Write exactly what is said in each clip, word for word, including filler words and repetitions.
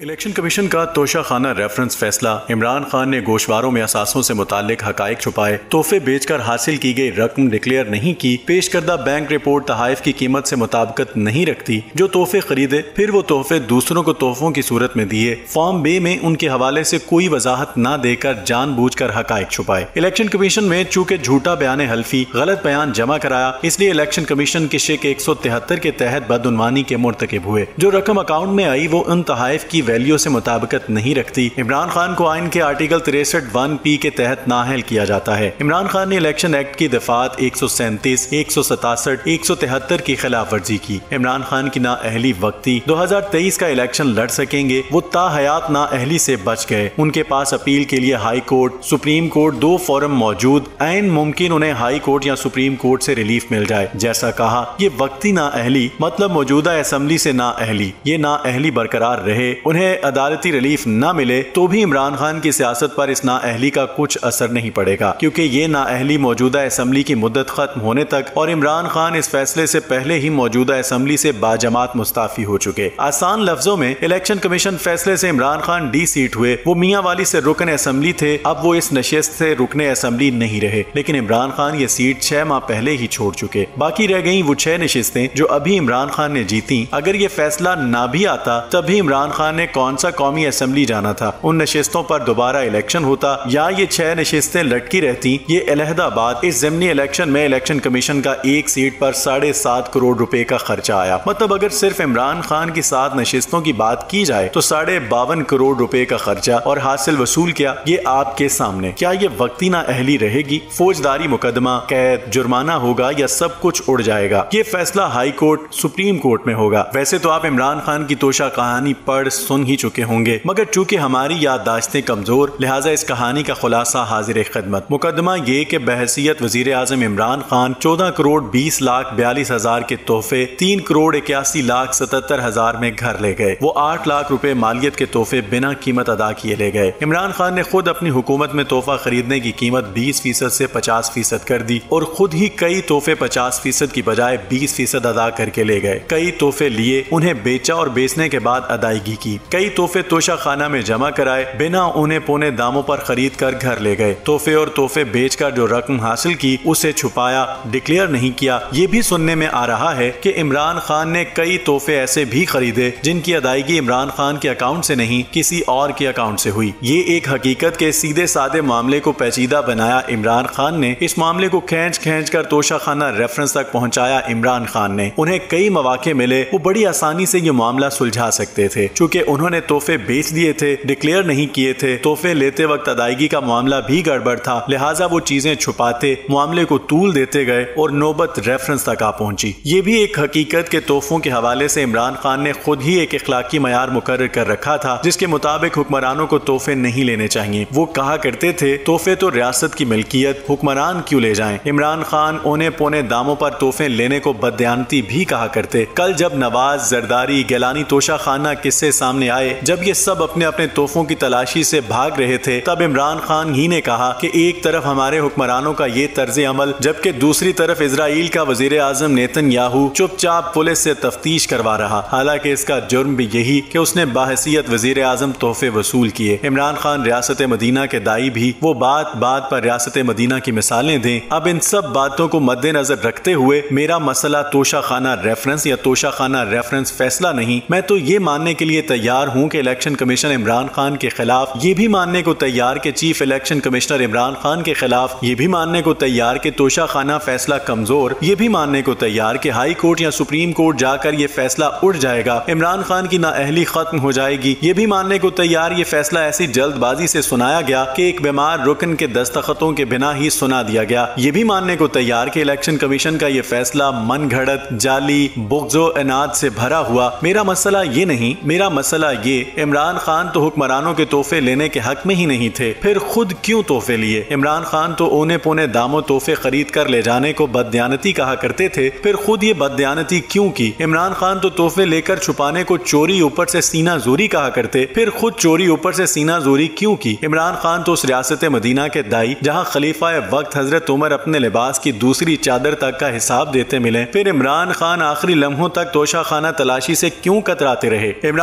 Election commission का Toshakhana reference फैसला। इमरान खान ने गोशवारों में असासों से मुताल्लिक हकाइक छुपाए, तोहफे बेचकर हासिल की गई रकम डिक्लेयर नहीं की, पेश करदा बैंक रिपोर्ट तहाइफ की कीमत से मुताबिकत नहीं रखती, जो तोहफे खरीदे फिर वो तोहफे दूसरों को तोहफों की सूरत में दिए, फॉर्म बे में उनके हवाले से कोई वजाहत न देकर जानबूझकर हकाइक छुपाए। इलेक्शन कमीशन में चूंकि झूठा बयान हल्फी गलत बयान जमा कराया, इसलिए इलेक्शन कमीशन के शिक एक सौ तिहत्तर के तहत बदउनवानी के मुर्तकिब हुए। जो रकम अकाउंट में आई वो उन तहाइफ की वैल्यू से मुताबिकत नहीं रखती। इमरान खान को आइन के आर्टिकल तिरसठ वन पी के तहत नाअहल किया जाता है। इमरान खान ने इलेक्शन एक्ट की दफात एक सौ सैंतीस, एक सौ सतासठ, एक सौ तिहत्तर की खिलाफ वर्जी की। इमरान खान की नाअहली वक्ती दो हजार तेईस का इलेक्शन लड़ सकेंगे, वो ताहयात नाअहली से बच गए। उनके पास अपील के लिए हाई कोर्ट, सुप्रीम कोर्ट दो फोरम मौजूद, ऐन मुमकिन उन्हें हाई कोर्ट या सुप्रीम कोर्ट से रिलीफ मिल जाए। जैसा कहा, ये वक्ती नाअहली मतलब मौजूदा असम्बली से नाअहली, ये नाअहली बरकरार रहे, उन्हें अदालती रिलीफ न मिले तो भी इमरान खान की सियासत पर इस नाअहली का कुछ असर नहीं पड़ेगा, क्योंकि ये नाअहली मौजूदा असम्बली की मुद्दत खत्म होने तक और इमरान खान इस फैसले से पहले ही मौजूदा असम्बली से बाजमात मुस्ताफी हो चुके। आसान लफ्जों में इलेक्शन कमीशन फैसले से इमरान खान डी सीट हुए। वो मियां वाली से रुकन असम्बली थे, अब वो इस नशिस्त से रुकने असम्बली नहीं रहे, लेकिन इमरान खान ये सीट छह माह पहले ही छोड़ चुके। बाकी रह गई वो छह नशिस्तें जो अभी इमरान खान ने जीती। अगर ये फैसला ना भी आता तभी इमरान खान ने कौन सा कौमी असम्बली जाना था, उन नशिस्तों पर दोबारा इलेक्शन होता या ये छह नशिस्तें लटकी रहती। ये अलहदा बात, इस ज़िमनी इलेक्शन में इलेक्शन कमीशन का एक सीट पर साढ़े सात करोड़ रुपए का खर्चा आया। मतलब अगर सिर्फ इमरान खान की सात नशिस्तों की बात की जाए तो साढ़े बावन करोड़ रुपए का खर्चा और हासिल वसूल किया, ये आपके सामने। क्या ये वक्ती नाअहली रहेगी? फौजदारी मुकदमा, कैद, जुर्माना होगा या सब कुछ उड़ जाएगा? ये फैसला हाई कोर्ट, सुप्रीम कोर्ट में होगा। वैसे तो आप इमरान खान की तोशा कहानी पढ़ सुन ही चुके होंगे, मगर चूंकि हमारी याददाश्तें कमजोर, लिहाजा इस कहानी का खुलासा हाजिर खिदमत। मुकदमा ये कि बहसीयत वजीर आजम इमरान खान चौदह करोड़ बीस लाख बयालीस हजार के तोहफे तीन करोड़ इक्यासी लाख सतहत्तर हजार में घर ले गए। वो आठ लाख रुपए मालियत के तोहफे बिना कीमत अदा किए ले गए। इमरान खान ने खुद अपनी हुकूमत में तोहफा खरीदने की कीमत बीस फीसद से पचास फीसद कर दी और खुद ही कई तोहफे पचास फीसद की बजाय बीस फीसद अदा करके ले गए। कई तोहफे लिए, उन्हें बेचा और बेचने के बाद अदायगी की। कई तोहफे तोशा खाना में जमा कराए, बिना उन्हें पौने दामों पर खरीद कर घर ले गए। तोहफे और तोहफे बेचकर जो रकम हासिल की उसे छुपाया, डिक्लेयर नहीं किया। ये भी सुनने में आ रहा है कि इमरान खान ने कई तोहफे ऐसे भी खरीदे जिनकी अदायगी इमरान खान के अकाउंट से नहीं किसी और के अकाउंट से हुई। ये एक हकीकत के सीधे साधे मामले को पेचीदा बनाया इमरान खान ने। इस मामले को खींच खींच कर तोशा खाना रेफरेंस तक पहुँचाया इमरान खान ने। उन्हें कई मौके मिले, वो बड़ी आसानी से ये मामला सुलझा सकते थे। चूँकि उन्होंने तोहफे बेच दिए थे, डिक्लेयर नहीं किए थे, तोहफे लेते वक्त अदायगी का मामला भी गड़बड़ था, लिहाजा वो चीजें छुपाते, मामले को तूल देते गए और नौबत रेफरेंस तक आ पहुंची। ये भी एक हकीकत के तोहफों के हवाले से इमरान खान ने खुद ही एक इखलाकी मयार मुकर्रर कर रखा था, जिसके मुताबिक हुक्मरानों को तोहफे नहीं लेने चाहिए। वो कहा करते थे, तोहफे तो रियासत की मिल्कियत, हुक्मरान क्यों ले जाएं। इमरान खान औने पौने दामों पर तोहफे लेने को बदयानती भी कहा करते। कल जब नवाज, जरदारी, गिलानी तोशा खाना किस्से सामने आए, जब ये सब अपने अपने तोहफों की तलाशी से भाग रहे थे, तब इमरान खान ही ने कहा कि एक तरफ हमारे हुक्मरानों का ये तर्ज अमल, जबकि दूसरी तरफ इजराइल का वजीर आजम नेतन्याहू चुपचाप पुलिस से तफ्तीश करवा रहा। हालांकि इसका जुर्म भी यही कि उसने बाहसियत वजीर आजम तोहफे वसूल किए। इमरान खान रियासत मदीना के दाई भी, वो बात बात पर रियासत मदीना की मिसालें दें। अब इन सब बातों को मद्देनजर रखते हुए मेरा मसला तोशा खाना रेफरेंस या तोशा खाना रेफरेंस फैसला नहीं। मैं तो ये मानने के लिए तैयार हूँ कि इलेक्शन कमीशन इमरान खान के खिलाफ, ये भी मानने को तैयार के chief election commissioner Imran Khan के खिलाफ, ये भी मानने को तैयार के तोशा खाना फैसला कमजोर, ये भी मानने को तैयार कि हाई कोर्ट या सुप्रीम कोर्ट जाकर ये फैसला उड़ जाएगा, इमरान खान की नाअहली खत्म हो जाएगी। ये भी मानने को तैयार ये फैसला ऐसी जल्दबाजी से सुनाया गया कि एक बीमार रुकन के दस्तखतों के बिना ही सुना दिया गया। ये भी मानने को तैयार कि इलेक्शन कमीशन का ये फैसला मन घड़त, जाली, बुग़्ज़ो इनाद से भरा हुआ। मेरा मसला ये नहीं, मेरा मसला ये, इमरान खान तो हुक्मरानों के तोहफे लेने के हक में ही नहीं थे, फिर खुद क्यों तोहफे लिए? इमरान खान तो औने पौने दामों तोहफे खरीद कर ले जाने को बदयानती कहा करते थे, फिर खुद ये बदयानती क्यों की? इमरान खान तो तोहफे लेकर छुपाने को चोरी ऊपर से सीना जोरी कहा करते, फिर खुद चोरी ऊपर से सीना जोरी क्यों की? इमरान खान तो उस रियासत मदीना के दाई जहाँ खलीफा वक्त हजरत उमर अपने लिबास की दूसरी चादर तक का हिसाब देते मिले, फिर इमरान खान आखिरी लम्हों तक तोशा खाना तलाशी से क्यों कतराते रहे? इमरान खान तो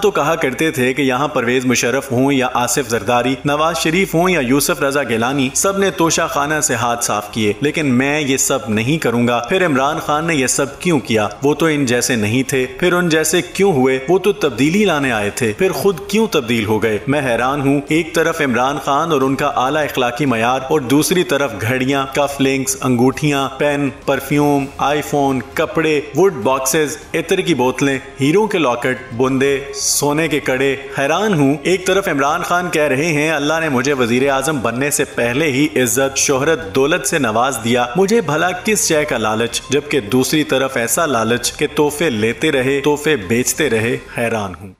तो कहा करते थे कि यहाँ परवेज मुशर्रफ हों या आसिफ जरदारी, नवाज शरीफ हों या यूसुफ रजा गिलानी, सब ने तोशा खाना से हाथ साफ किए, लेकिन मैं ये सब नहीं करूंगा। फिर इमरान खान ने ये सब क्यों किया? वो तो इन जैसे नहीं थे। फिर उन जैसे क्यों हुए? वो तो तब्दीली लाने आए थे। फिर खुद क्यों तब्दील हो गए? मैं हैरान हूँ। एक तरफ इमरान खान और उनका आला इखलाकी मयार, और दूसरी तरफ घड़ियां, कफ लिंक्स, अंगूठियां, पेन, परफ्यूम, आईफोन, कपड़े, वुड बॉक्सेस, इत्र की बोतलें, हीरो के लॉकेट, बुंदे, सोने के कड़े। हैरान हूँ। एक तरफ इमरान खान कह रहे हैं अल्लाह ने मुझे वजीर आजम बनने से पहले ही इज्जत, शोहरत, दौलत से नवाज दिया, मुझे भला किस शय का लालच, जबकि दूसरी तरफ ऐसा लालच कि तोहफे लेते रहे, तोहफे बेचते रहे। हैरान हूँ।